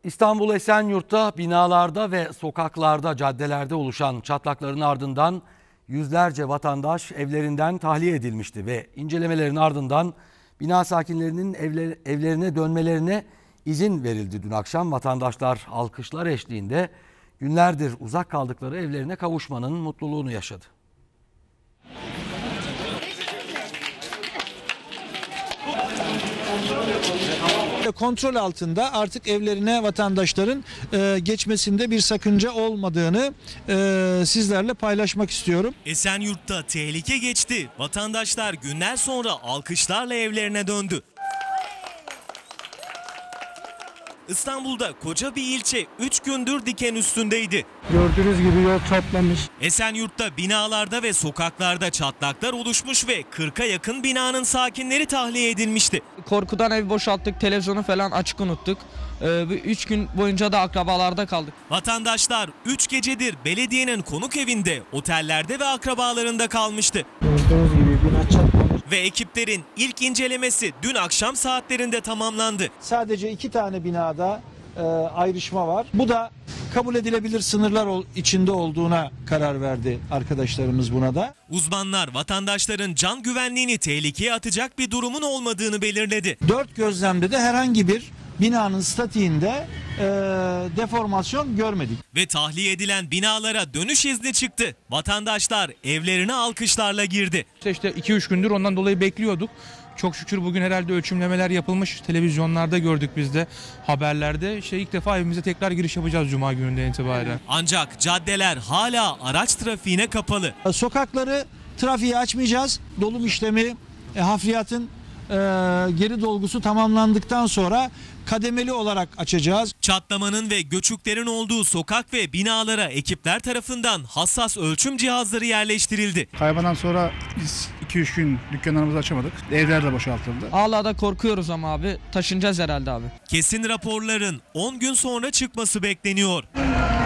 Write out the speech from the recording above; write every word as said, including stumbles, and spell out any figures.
İstanbul Esenyurt'ta binalarda ve sokaklarda, caddelerde oluşan çatlakların ardından yüzlerce vatandaş evlerinden tahliye edilmişti ve incelemelerin ardından bina sakinlerinin evler, evlerine dönmelerine izin verildi. Dün akşam vatandaşlar alkışlar eşliğinde günlerdir uzak kaldıkları evlerine kavuşmanın mutluluğunu yaşadı. Kontrol altında artık evlerine vatandaşların e, geçmesinde bir sakınca olmadığını e, sizlerle paylaşmak istiyorum. Esenyurt'ta tehlike geçti. Vatandaşlar günler sonra alkışlarla evlerine döndü. İstanbul'da koca bir ilçe üç gündür diken üstündeydi. Gördüğünüz gibi yol çatlamış. Esenyurt'ta binalarda ve sokaklarda çatlaklar oluşmuş ve kırka yakın binanın sakinleri tahliye edilmişti. Korkudan evi boşalttık, televizyonu falan açık unuttuk. üç gün boyunca da akrabalarda kaldık. Vatandaşlar üç gecedir belediyenin konuk evinde, otellerde ve akrabalarında kalmıştı. Gördüğünüz gibi bina çatlamış. Ve ekiplerin ilk incelemesi dün akşam saatlerinde tamamlandı. Sadece iki tane binada e, ayrışma var. Bu da kabul edilebilir sınırlar ol, içinde olduğuna karar verdi arkadaşlarımız buna da. Uzmanlar vatandaşların can güvenliğini tehlikeye atacak bir durumun olmadığını belirledi. Dört gözlemde de herhangi bir binanın statiğinde e, deformasyon görmedik. Ve tahliye edilen binalara dönüş izni çıktı. Vatandaşlar evlerine alkışlarla girdi. İşte iki üç gündür ondan dolayı bekliyorduk. Çok şükür bugün herhalde ölçümlemeler yapılmış. Televizyonlarda gördük biz de, haberlerde. İşte ilk defa evimize tekrar giriş yapacağız Cuma gününden itibaren. Ancak caddeler hala araç trafiğine kapalı. Sokakları trafiğe açmayacağız. Dolum işlemi, e, hafriyatın e, geri dolgusu tamamlandıktan sonra kademeli olarak açacağız. Çatlamanın ve göçüklerin olduğu sokak ve binalara ekipler tarafından hassas ölçüm cihazları yerleştirildi. Kaybadan sonra biz iki üç gün dükkanlarımızı açamadık. Evler de boşaltıldı. Hala da korkuyoruz ama abi, taşınacağız herhalde abi. Kesin raporların on gün sonra çıkması bekleniyor.